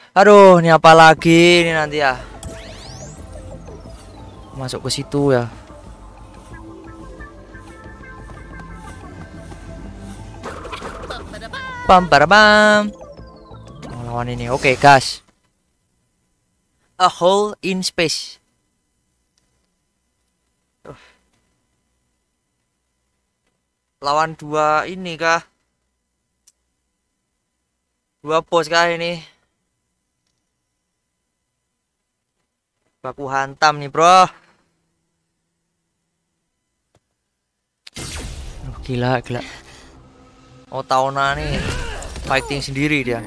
Aduh, ini apa lagi ini nanti ya? Masuk ke situ ya. Pam parabam. Oh, lawan ini. Oke, gas. A hole in space. Lawan dua ini kah? Dua bos kah ini? Baku hantam nih, bro. Gila, gila. Oh, Tauna nih fighting sendiri dia.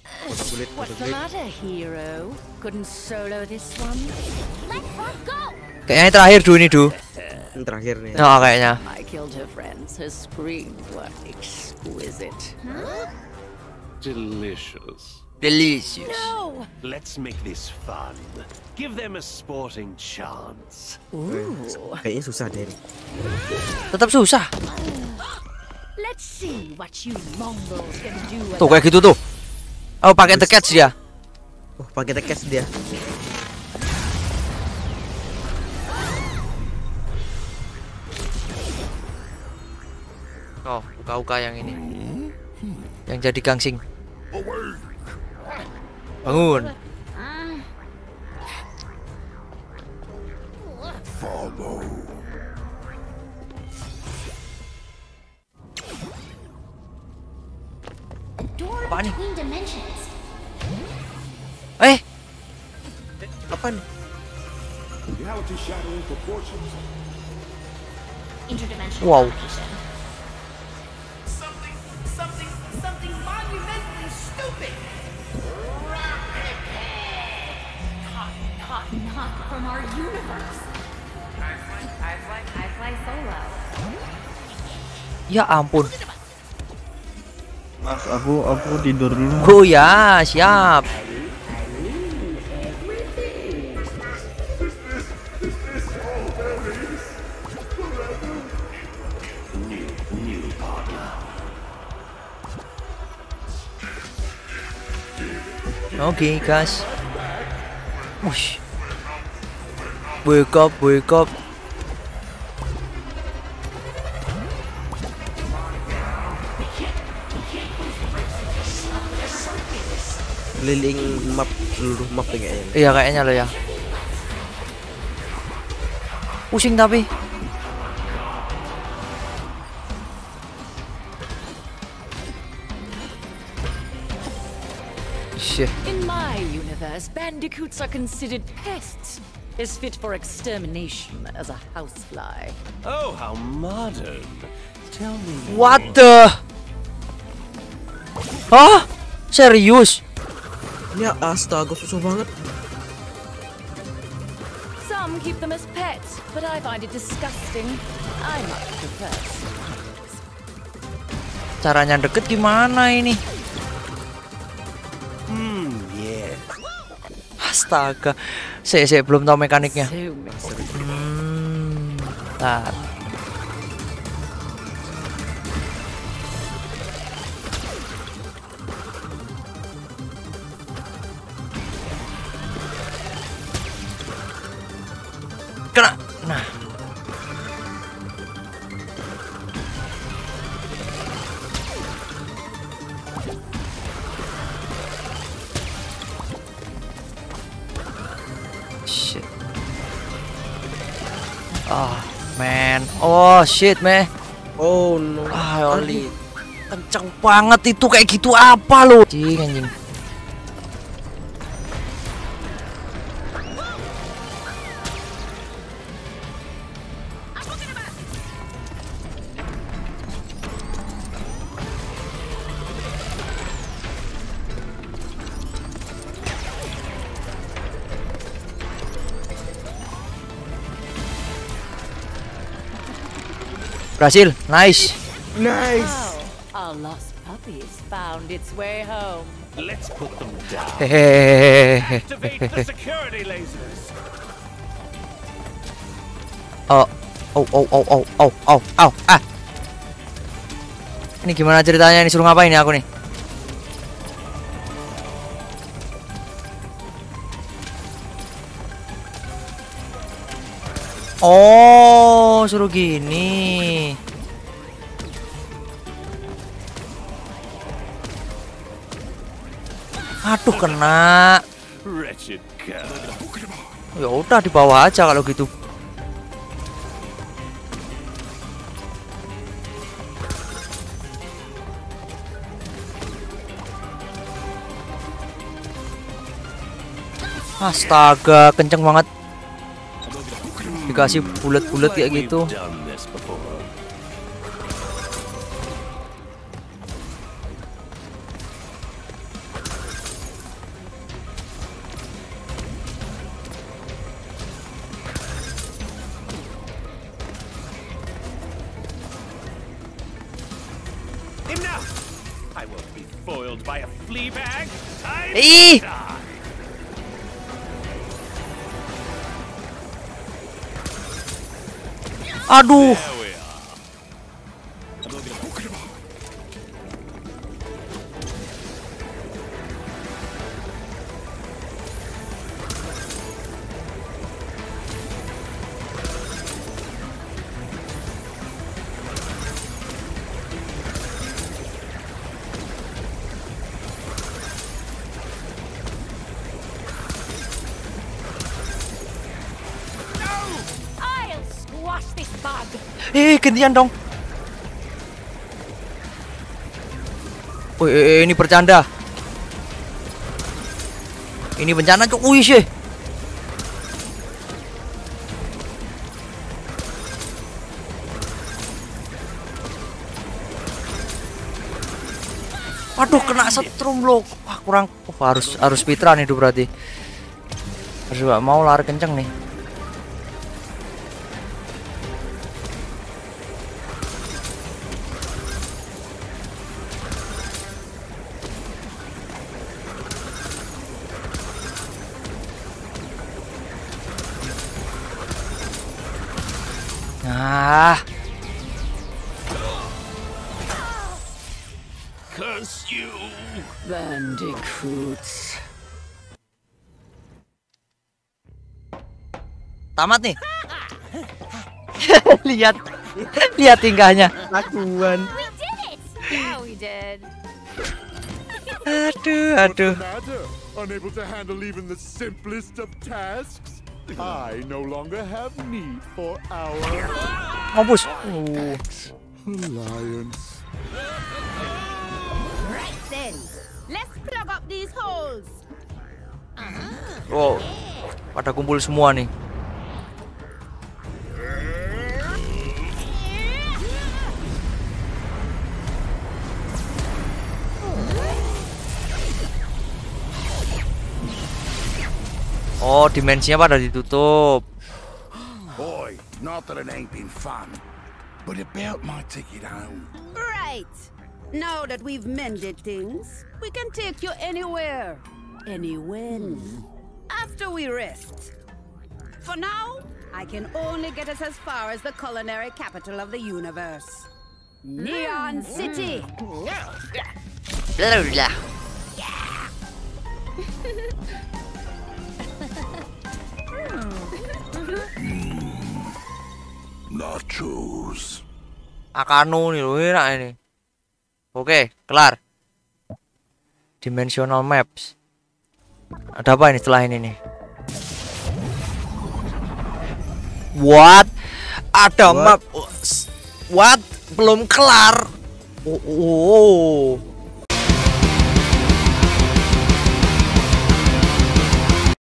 Kayaknya ini terakhir Du ini Du. Yang terakhir nih. Oh, kayaknya. Delicious. Delicious. Let's make this fun. Give them a sporting chance. Kayaknya susah deh. Tetap susah. Let's see what you mongrels can do. Tuh kayak gitu tuh. Oh, pakai the catch dia. Oh, pakai tekes dia. Oh, uka-uka yang ini. Yang jadi gangsing. Bangun. Apa nih? Apa nih? Wow. Something monumentally stupid. Not from our universe. I fly solo. Ya ampun. Mas, aku tidur dulu. Oh ya, siap. Oke, guys. Wush. Wake up, wake up. Keliling map, seluruh map kayaknya. Iya, kayaknya lo ya. Pusing tapi. Shit. In my universe, bandicoots are considered pests. Is fit for extermination as a housefly. Oh, how modern. Tell me. What the? Hah? Serius? Ya astaga, susah banget. Some keep them as pets, but I find it disgusting. I much prefer snakes. Caranya deket gimana ini? Yeah. Astaga. Saya belum tahu mekaniknya. So messy. Bentar. Kena. Nah. Shit. Ah, man. Oh, shit, man. Oh no. Ah, Oli. Kenceng banget itu kayak gitu apa lo? Anjing, anjing. Berhasil, nice. Nice. Our lost puppy's found its way home. Let's put them down. Hehehe. Activate the security lasers. Oh, ah. Ini gimana ceritanya? Ini suruh ngapain ya aku nih? Oh, suruh gini. Aduh, kena. Wretched cur. Ya udah di bawah aja kalau gitu. Astaga, kenceng banget. Dikasih bulat-bulat kayak gitu. We've done this before. Enough! I won't be foiled by a flea bag. Time Ih! to die. Aduh. There we are. I'll squash this bug. Gantian dong. Ini bercanda. Ini bencana cok. Wih sih. Aduh, kena setrum loh. Wah, kurang. Harus speedrun itu berarti. Harus gak mau lari kenceng nih. Nah, Curse you! Bandicoots. tamat nih. lihat tingkahnya. Lakuan. Yeah, we did. Aduh. Matter? Unable to handle even the simplest of tasks? I no longer have need for our Mampus. alliance. Right then, let's plug up these holes. Wow, pada kumpul semua nih. Oh, dimensinya pada ditutup. Boy, not that it ain't been fun, but about my ticket home. Right. Now that we've mended things, we can take you anywhere, anywhen. After we rest. For now, I can only get us as far as the culinary capital of the universe. Neon City. Nachos. Akanu nih loh, enak ini. Oke, kelar. Dimensional maps. Ada apa ini setelah ini nih? What? Ada map. What? Belum kelar. Oh.